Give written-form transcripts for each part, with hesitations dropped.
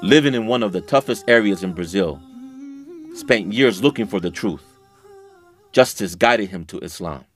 living in one of the toughest areas in Brazil, spent years looking for the truth. Justice guided him to Islam.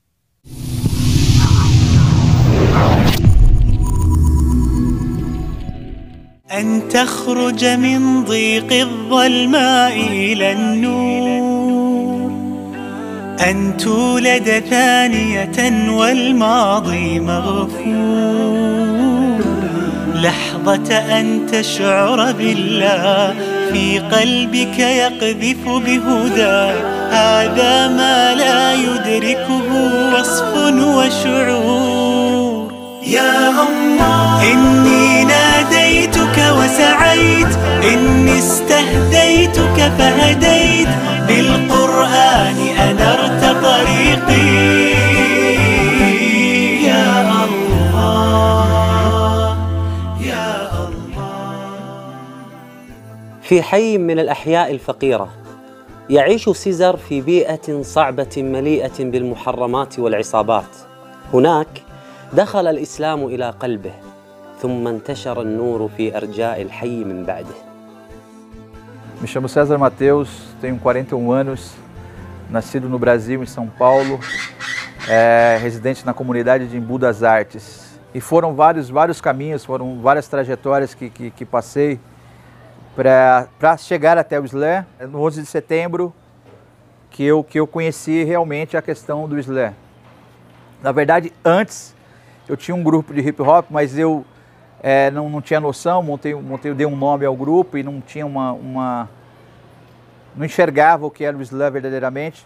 أن تخرج من ضيق الظلماء إلى النور، أن تولد ثانية والماضي مغفور، لحظة أن تشعر بالله في قلبك يقذف بهدى، هذا ما لا يدركه وصف وشعور. يا الله إني ناديتك وسعيت، إني استهديتك فهديت، بالقرآن أنرت طريقي. يا الله يا الله. في حي من الأحياء الفقيرة يعيش سيزر في بيئة صعبة مليئة بالمحرمات والعصابات. هناك دخل الإسلام إلى قلبه، ثم انتشر النور في أرجاء الحي من بعده. Me chamo César Mateus, tenho 41 anos, nascido no Brasil, em São Paulo, residente na comunidade de Embu das Artes. E foram vários caminhos, foram várias trajetórias que passei para chegar até o Islã. No 11 de setembro que eu conheci realmente a questão do Islã. Na verdade, antes eu tinha um grupo de hip hop, mas eu não tinha noção, dei um nome ao grupo e não tinha não enxergava o que era o Islã verdadeiramente.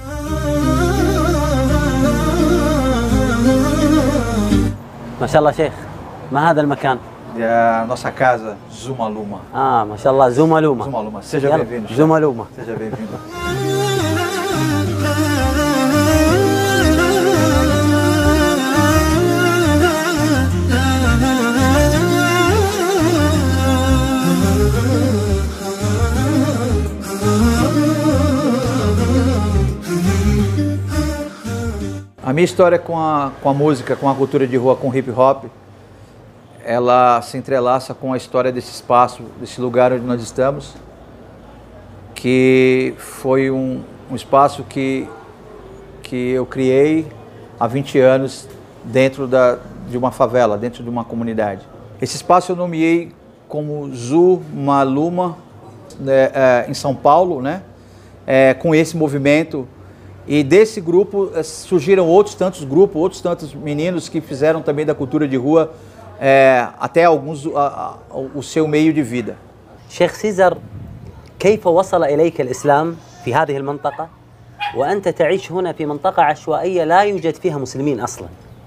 ما شاء الله شيخ، ما هذا المكان؟ E a nossa casa, Zumaluma. ما شاء الله زومالوما. Zumaluma, seja bem-vindo. زومالوما. Seja bem-vindo. A minha história com a música, com a cultura de rua, com o hip hop, ela se entrelaça com a história desse espaço, desse lugar onde nós estamos, que foi um espaço que eu criei há 20 anos dentro de uma favela, dentro de uma comunidade. Esse espaço eu nomeei como Zumaluma, em São Paulo, né? Com esse movimento. E desse grupo surgiram outros tantos grupos, outros tantos meninos que fizeram também da cultura de rua até alguns o seu meio de vida. شيخ سيزر، كيف وصل إليك الإسلام في هذه المنطقة وأنت تعيش هنا في منطقة عشوائية لا يوجد فيها مسلمين أصلا؟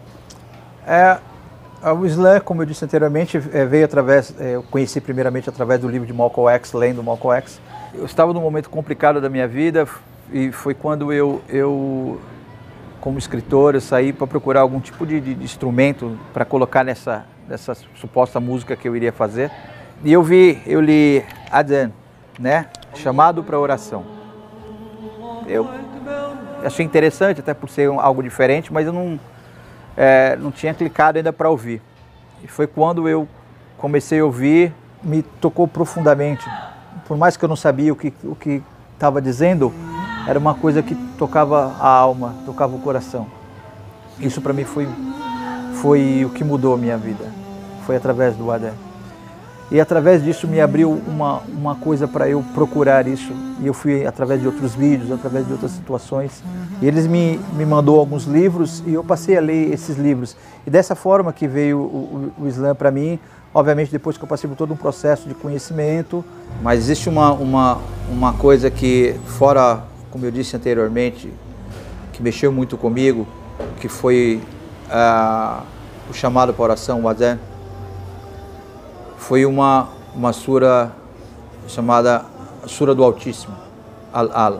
O Islã, como eu disse anteriormente, veio através, eu conheci primeiramente através do livro de Malcolm X, lendo Malcolm X. Eu estava num momento complicado da minha vida e foi quando eu como escritor, eu saí para procurar algum tipo de instrumento para colocar nessa suposta música que eu iria fazer. E eu li Adhan, né? Chamado para oração. Eu achei interessante, até por ser algo diferente, mas eu não tinha clicado ainda para ouvir. E foi quando eu comecei a ouvir, me tocou profundamente. Por mais que eu não sabia o que estava dizendo, era uma coisa que tocava a alma, tocava o coração. Isso para mim foi o que mudou a minha vida. Foi através do Adhan. E através disso me abriu uma coisa para eu procurar isso. E eu fui através de outros vídeos, através de outras situações. E eles me mandou alguns livros e eu passei a ler esses livros. E dessa forma que veio o Islã para mim, obviamente depois que eu passei por todo um processo de conhecimento. Mas existe uma coisa que, fora, como eu disse anteriormente, que mexeu muito comigo, que foi o chamado para oração, o Adhan. Foi uma sura chamada Sura do Altíssimo, Al-Ala.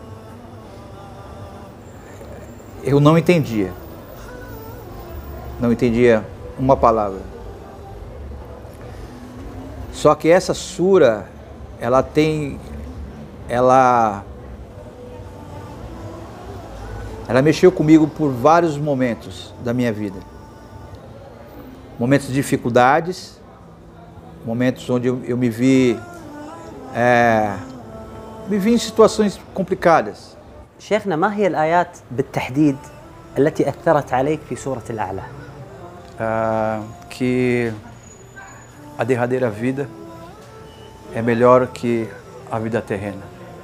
Eu não entendia uma palavra. Só que essa sura, ela mexeu comigo por vários momentos da minha vida. Momentos de dificuldades, momentos onde eu me vi em situações complicadas. شيخنا ما هي الآيات بالتحديد التي أثرت عليك في سورة الأعلى؟ Que a derradeira vida é melhor que a vida terrena,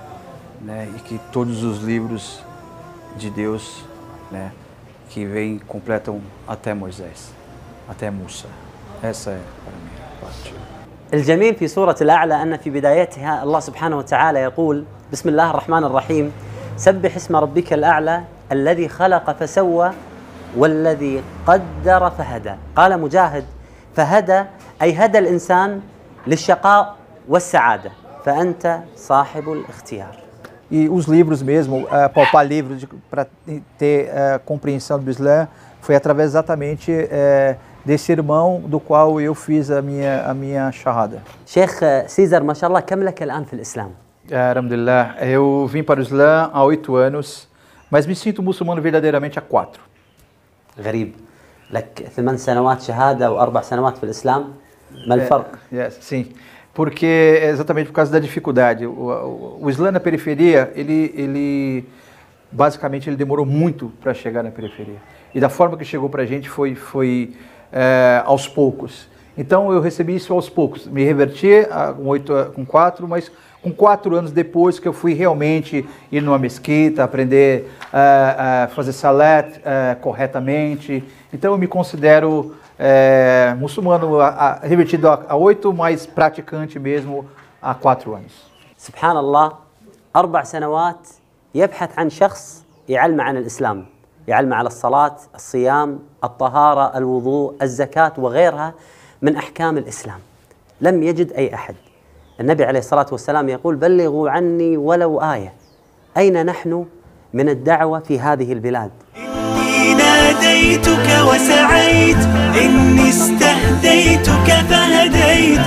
né? E que todos os livros de Deus, né, que vêm completam até Moisés, até Musa. Essa é para mim a parte. الجميل في سورة الأعلى أن في بدايتها الله سبحانه وتعالى يقول بسم الله الرحمن الرحيم سبح اسم ربك الأعلى الذي خلق فسوى والذي قدر فهدى. قال مجاهد فهدى أي هدى الإنسان للشقاء والسعادة فأنت صاحب الاختيار. E os livros mesmo, palpar livros para ter compreensão do Islã foi através exatamente desse irmão do qual eu fiz a minha shahada. شيخ سيزر ما شاء الله كم لك الآن في الإسلام؟ Alhamdulillah, eu vim para o Islã há 8 anos, mas me sinto muçulmano verdadeiramente há 4. غريب لك 8 سنوات شهادة و4 سنوات في الإسلام ما الفرق؟ Sim, porque é exatamente por causa da dificuldade. O Islã na periferia, ele basicamente ele demorou muito para chegar na periferia. E da forma que chegou para a gente foi aos poucos. Então eu recebi isso aos poucos. Me reverti com 4, mas com 4 anos depois que eu fui realmente ir numa mesquita, aprender a fazer salat corretamente. Então eu me considero muçulmano revertido a 8, mas praticante mesmo há 4 anos. سبحان الله 4 سنوات يبحث عن شخص يعلم عن الإسلام، يعلم على الصلاة، الصيام، الطهارة، الوضوء، الزكاة وغيرها من أحكام الإسلام. لم يجد أي أحد. النبي عليه الصلاة والسلام يقول بلغوا عني ولو آية. أين نحن من الدعوة في هذه البلاد؟ إني ناديتك وسعيت إني استهديتك فهديت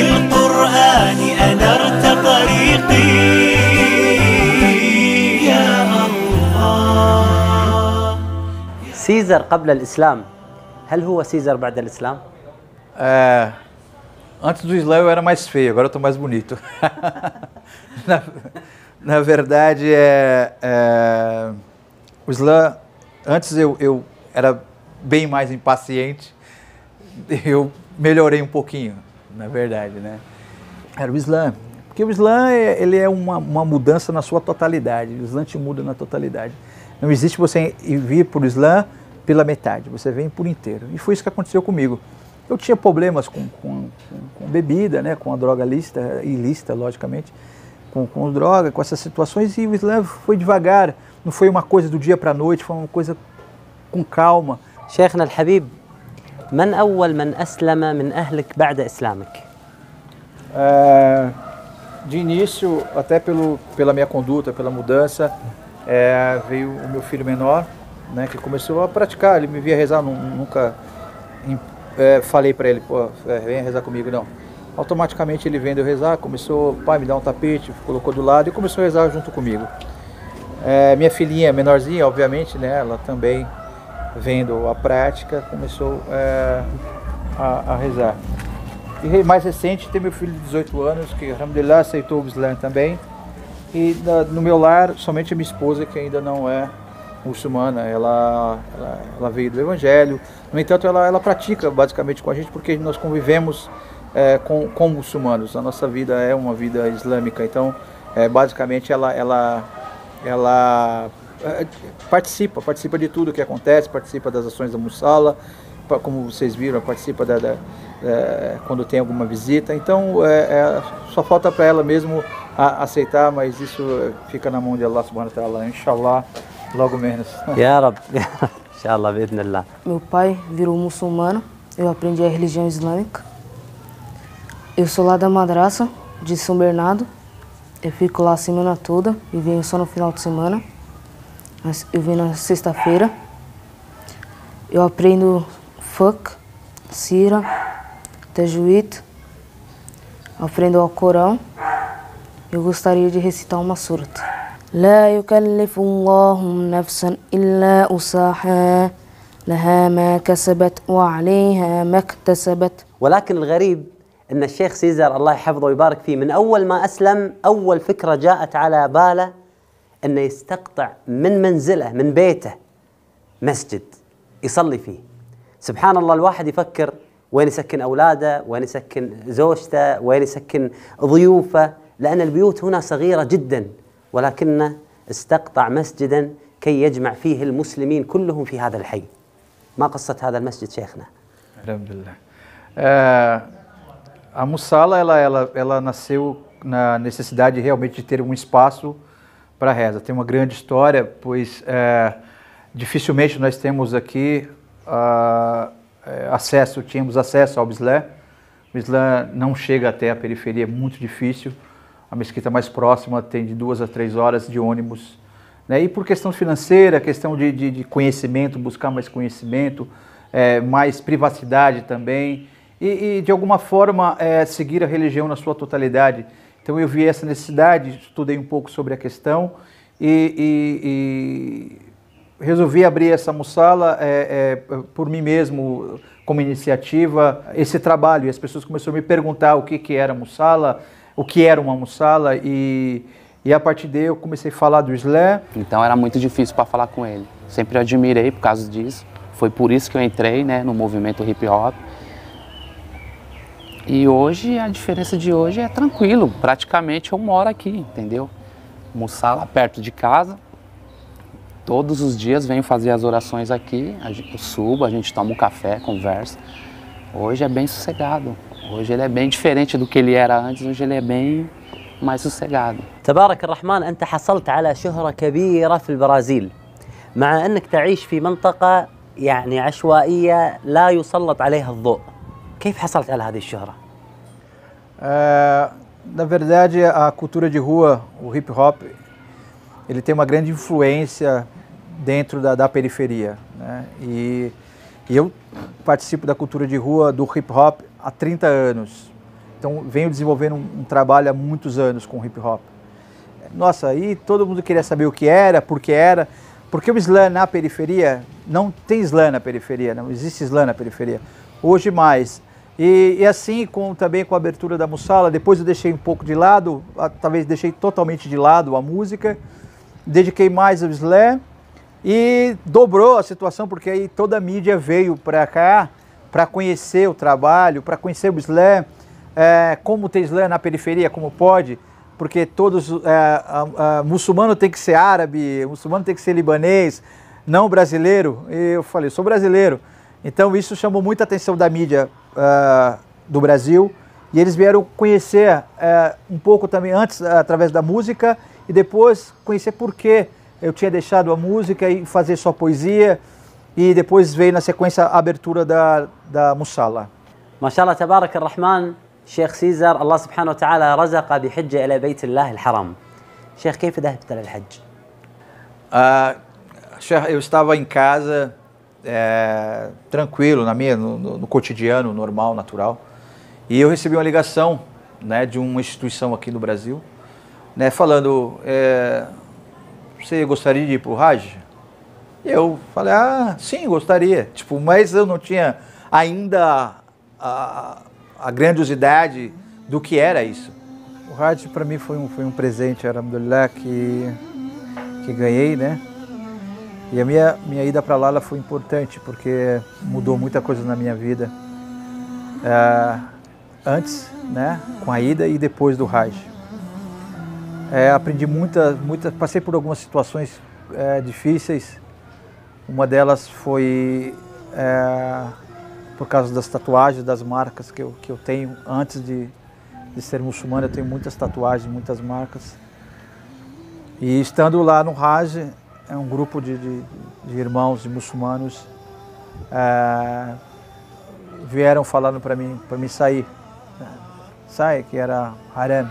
بالقرآن أنرت طريقي يا الله. سيزر قبل الإسلام هل هو سيزر بعد الإسلام؟ Antes do Islã eu era mais feio, agora eu estou mais bonito. na verdade, o Islã, antes eu era bem mais impaciente, eu melhorei um pouquinho, na verdade, né? Era o Islã, porque o Islã ele é uma mudança na sua totalidade, o Islã te muda na totalidade. Não existe você vir para o Islã pela metade, você vem por inteiro. E foi isso que aconteceu comigo. Eu tinha problemas com bebida, né, com a droga ilícita, logicamente, com droga, com essas situações, e o Islã foi devagar, não foi uma coisa do dia para a noite, foi uma coisa com calma. شيخنا الحبيب من أول من أسلم من أهلك بعد إسلامك؟ De início, até pela minha conduta, pela mudança, veio o meu filho menor, né, que começou a praticar, ele me via rezar, nunca falei para ele, pô, venha rezar comigo, não. Automaticamente ele vendo eu rezar, começou, pai, me dá um tapete, colocou do lado e começou a rezar junto comigo. Minha filhinha menorzinha, obviamente, né, ela também vendo a prática, começou a rezar. E mais recente tem meu filho de 18 anos, que alhamdulillah aceitou o Islã também. E no meu lar, somente a minha esposa, que ainda não é muçulmana, ela veio do Evangelho. No entanto, ela pratica basicamente com a gente, porque nós convivemos com muçulmanos. A nossa vida é uma vida islâmica, então basicamente ela participa de tudo que acontece, participa das ações da Mussala, como vocês viram, participa quando tem alguma visita. Então só falta para ela mesmo aceitar, mas isso fica na mão de Allah subhanahu wa ta'ala, inshallah, logo menos. يا رب إن شاء الله بإذن الله. Meu pai virou muçulmano, eu aprendi a religião islâmica. Eu sou lá da madraça de São Bernardo, eu fico lá a semana toda e venho só no final de semana. Eu venho na sexta-feira. Eu aprendo fiqh, sira, tajwid, aprendo o Corão. Eu gostaria de recitar uma surata. لا يكلف الله نفسا إلا وسعها لها ما كسبت وعليها ما اكتسبت. ولكن الغريب أن الشيخ سيزر الله يحفظه ويبارك فيه من أول ما أسلم أول فكرة جاءت على باله أنه يستقطع من منزله من بيته مسجد يصلي فيه. سبحان الله، الواحد يفكر وين يسكن أولاده، وين يسكن زوجته، وين يسكن ضيوفه، لأن البيوت هنا صغيرة جدا، ولكنه استقطع مسجدا كي يجمع فيه المسلمين كلهم في هذا الحي. ما قصة هذا المسجد شيخنا؟ Alhamdulillah. A Musala ela nasceu na necessidade realmente de ter um espaço para reza. Tem uma grande história, pois dificilmente nós temos aqui tínhamos acesso ao Bislé. O Islã não chega até a periferia, é muito difícil. A mesquita mais próxima tem de 2 a 3 horas de ônibus. Né? E por questão financeira, questão de conhecimento, buscar mais conhecimento, mais privacidade também, e de alguma forma seguir a religião na sua totalidade. Então eu vi essa necessidade, estudei um pouco sobre a questão e resolvi abrir essa Musala por mim mesmo, como iniciativa, esse trabalho. E as pessoas começaram a me perguntar o que era Musala, o que era uma Musala, e a partir daí eu comecei a falar do Islã. Então era muito difícil para falar com ele. Sempre admirei por causa disso. Foi por isso que eu entrei, né, no movimento hip hop. E hoje, a diferença de hoje é tranquilo. Praticamente eu moro aqui, entendeu? Musala perto de casa. Todos os dias venho fazer as orações aqui. Eu subo, a gente toma um café, conversa. Hoje é bem sossegado. Hoje ele é bem diferente do que ele era antes. Hoje ele é bem mais sossegado. تبارك الرحمن، أنت حصلت على شهرة كبيرة في البرازيل مع أنك تعيش في منطقة يعني عشوائية لا يسلط عليها الضوء. كيف حصلت على هذه الشهرة؟ Na verdade, a cultura de rua, o hip hop, ele tem uma grande influência dentro da periferia, né? E eu participo da cultura de rua do hip hop há 30 anos. Então venho desenvolvendo um trabalho há muitos anos com hip hop. Nossa, aí todo mundo queria saber o que era, porque o Islã na periferia, não tem Islã na periferia, não existe Islã na periferia. Hoje mais. E assim, também com a abertura da Musala, depois eu deixei um pouco de lado, talvez deixei totalmente de lado a música, dediquei mais ao Islã e dobrou a situação, porque aí toda a mídia veio para cá para conhecer o trabalho, para conhecer o Islã, como tem Islã na periferia, como pode, porque todos, muçulmano tem que ser árabe, muçulmano tem que ser libanês, não brasileiro. E eu falei, sou brasileiro. Então isso chamou muita atenção da mídia do Brasil, e eles vieram conhecer um pouco também antes através da música, e depois conhecer por que eu tinha deixado a música e fazer só poesia, e depois veio na sequência a abertura da Musala. ما شاء الله تبارك الرحمن. شيخ سيزر الله سبحانه وتعالى رزق بحجة إلى بيت الله الحرام. شيخ كيف ذهبت للحج؟ Eu estava em casa, tranquilo, no cotidiano, normal, natural, e eu recebi uma ligação, né, de uma instituição aqui no Brasil, né, falando, você gostaria de ir para o Hajj? Eu falei, sim, gostaria, mas eu não tinha ainda a grandiosidade do que era isso. O Hajj para mim foi um presente, alhamdulillah, que ganhei, né? E a minha ida para lá foi importante, porque mudou muita coisa na minha vida. Antes, né, com a ida, e depois do Hajj. Aprendi passei por algumas situações difíceis. Uma delas foi por causa das tatuagens, das marcas que eu tenho. Antes de ser muçulmano, eu tenho muitas tatuagens, muitas marcas. E estando lá no Hajj, um grupo de irmãos de muçulmanos vieram falando para mim sair. Sai, que era haram.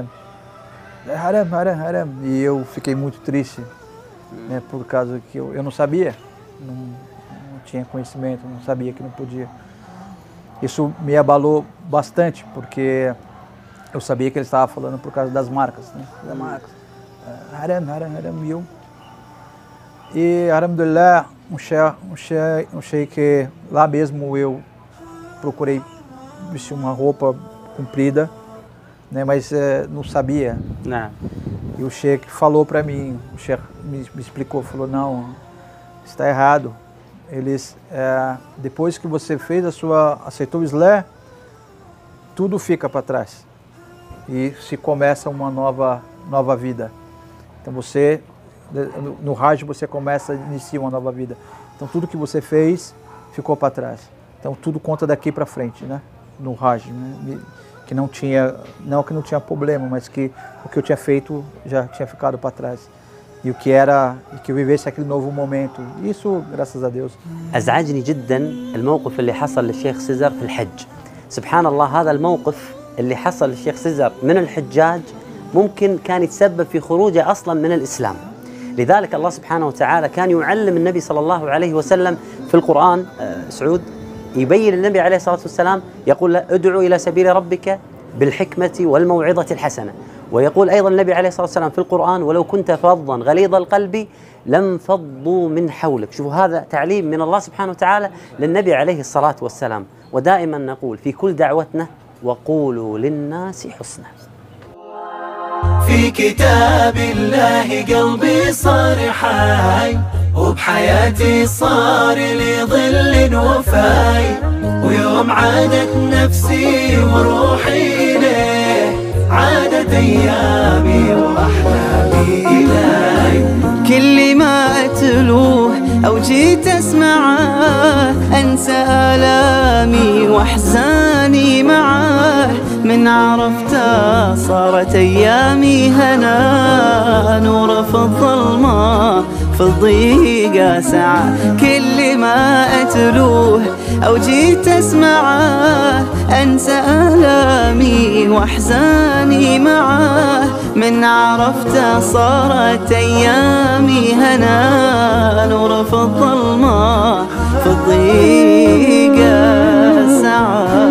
Haram. E eu fiquei muito triste, né, por causa que eu não sabia, não tinha conhecimento, não sabia que não podia. Isso me abalou bastante, porque eu sabia que ele estava falando por causa das marcas, né? Das marcas. Haram. E, alhamdulillah, um sheik, lá mesmo eu procurei vestir uma roupa cumprida, né? Mas não sabia. نعم. E o Sheikh falou para mim, o Sheikh me explicou, falou, não, está errado. Eles, depois que você fez aceitou o Islã, tudo fica para trás e se começa uma nova vida. Então você, no Hajj você inicia uma nova vida. Então tudo que você fez ficou para trás. Então tudo conta daqui para frente, né? No Hajj, né? Que não tinha problema, mas que o que eu tinha feito já tinha ficado para trás. E que eu vivesse aquele novo momento. Isso, graças a Deus. أزعجني جدا الموقف اللي حصل للشيخ سيزر في الحج. سبحان الله، هذا الموقف اللي حصل للشيخ سيزر من الحجاج ممكن كان يتسبب في خروجه أصلا من الإسلام. لذلك الله سبحانه وتعالى كان يعلم النبي صلى الله عليه وسلم في القرآن. سعود يبين النبي عليه الصلاة والسلام يقول له ادعو إلى سبيل ربك بالحكمة والموعظة الحسنة. ويقول أيضا النبي عليه الصلاة والسلام في القرآن ولو كنت فظا غليظ القلب لانفضوا من حولك. شوفوا هذا تعليم من الله سبحانه وتعالى للنبي عليه الصلاة والسلام. ودائما نقول في كل دعوتنا وقولوا للناس حسنا. في كتاب الله قلبي صار حي، وبحياتي صار لي ظل وفاي، ويوم عادت نفسي وروحي إليه عادت أيامي وأحلامي إلهي. كل ما أتلوه أو جيت أسمعه أنسى آلامي وأحزاني معاه. من عرفته صارت أيامي هنا، نور في الظلمة في الضيقة سعة. كل ما أتلوه أو جيت أسمعه أنسى آلامي وأحزاني معاه. من عرفته صارت أيامي هنا، نور في الظلمة في الضيقة سعة.